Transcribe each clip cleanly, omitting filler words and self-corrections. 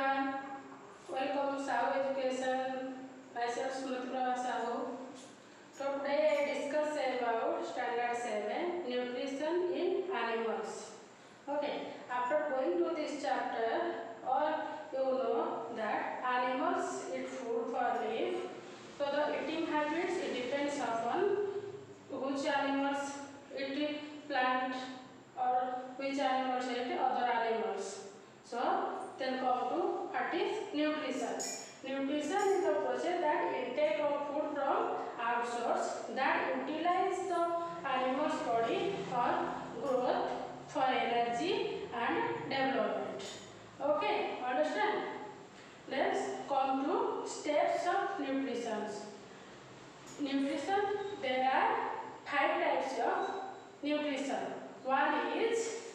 everyone. Welcome to SAHOO Education. Myself SMruti SAHOO. So today I discuss about Standard 7 Nutrition in Animals. Okay. After going to this chapter, all you know that animals eat food for life. So the eating habits it depends upon which animals eat plant or which animals eat other animals. So then come to what is nutrition. Nutrition is the process that intake of food from outsource that utilize the animal's body for growth, for energy and development. Okay, understand? Let's come to steps of nutrition. Nutrition, there are 5 types of nutrition. One is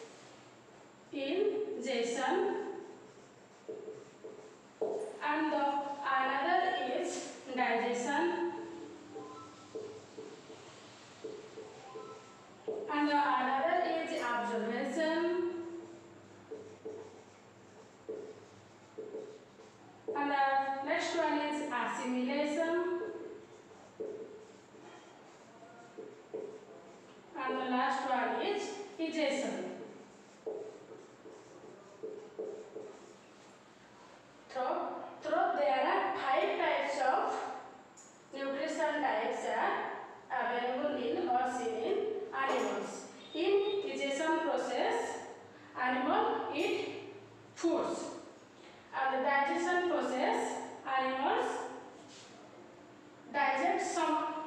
ingestion, and another is digestion, and another is absorption, and the next one is assimilation, and the last one is digestion. Through there are 5 types of nutrition types are available in or seen in animals. In digestion process, animal eat foods, and the digestion process, animals digest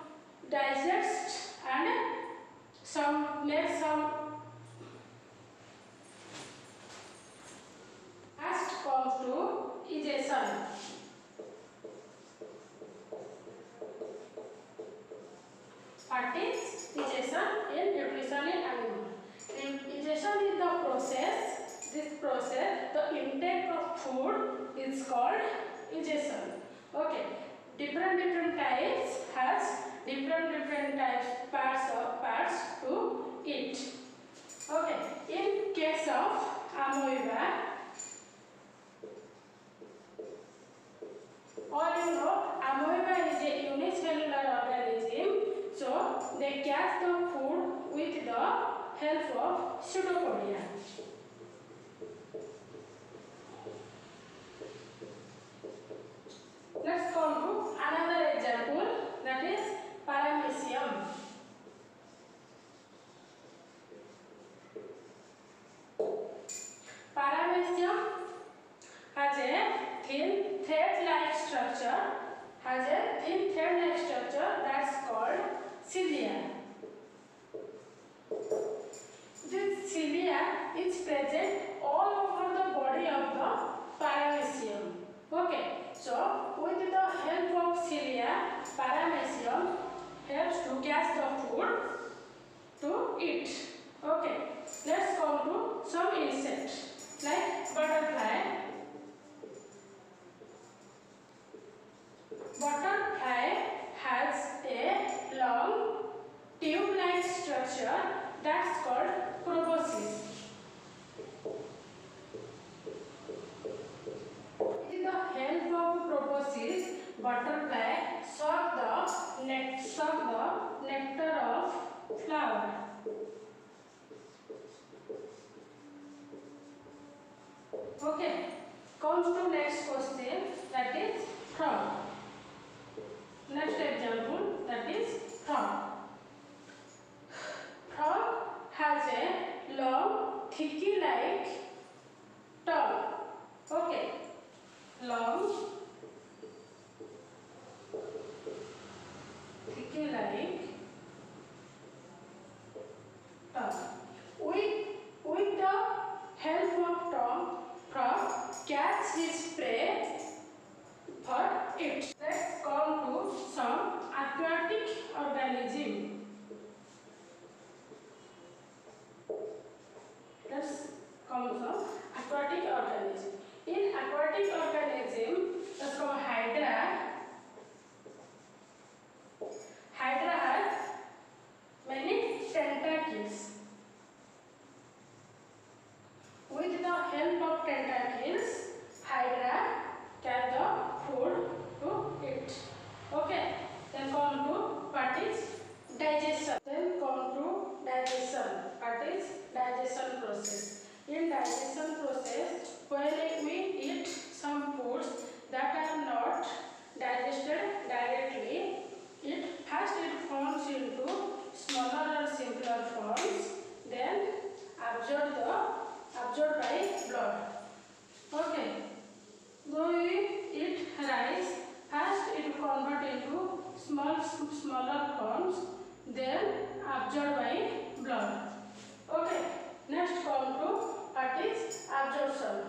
and some make some. Last comes to digestion. What is digestion in nutrition in animal? Digestion is the process. This process, the intake of food is called digestion. Okay. Different types has different types parts to eat. Okay. In case of amoeba, all you know, amoeba is a unicellular organism, so they catch the food with the help of pseudopodia. Let's come to another example, that is paramecium. Paramecium has a thin thread-like structure. That's called cilia. This cilia is present all over the body of the paramecium. Okay, so with the help of cilia, paramecium helps to catch the food to eat. Okay, let's come to some insects like butterfly. Butterfly has a long tube-like structure that's called proboscis. With the help of proboscis, butterfly suck the nectar of flower. Okay, comes to next question, that is frog. Next example, that is frog. Frog has a long, thicky-like tongue. Okay, long, thicky-like tongue. With the help of tongue, frog catches his prey for it. Let's come to some aquatic organism. Let's come to some aquatic organism. In aquatic organism, let's come Hydra. Hydra has many tentacles. With the help of tentacles, Hydra process. In digestion process, when we eat some foods that are not digested directly, it forms into smaller or simpler forms, then absorbed by blood. Okay. Though we eat rice, first it convert into smaller forms, then absorbed by blood. Okay. Next come to what is absorption.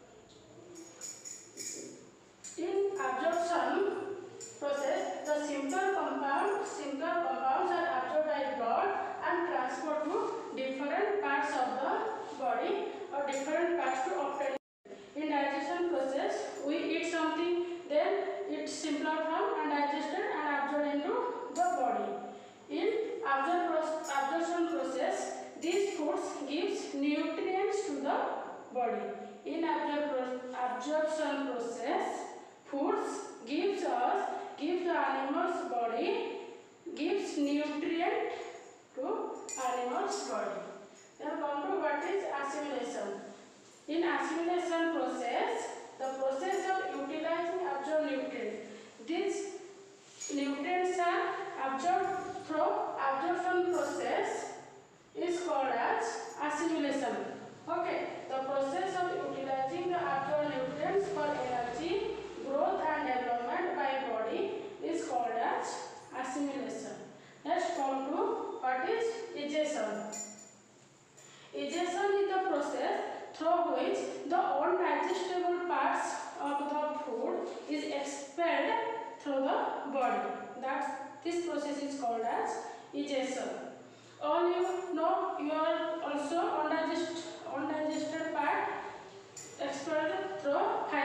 In absorption process, the simpler compounds are absorbed by blood and transported to different parts of the body or different parts to obtain. In digestion process, we eat something, then its simpler form and digested and absorbed into the body. In absorption process, these foods gives nutrients to the body. In absorption process, foods gives the animal's body, gives nutrient to animal's body. Then come to what is assimilation. In assimilation process, the process of utilizing absorbed nutrients. These nutrients are absorbed through absorption process is called as assimilation. Okay, the process of utilizing the absorbed nutrients for energy, growth and development by body is called as assimilation. Next come to what is digestion. Digestion is the process through which the undigestible parts of the food is expelled through the body. This process is called as digestion. All you know, your also undigested part expelled through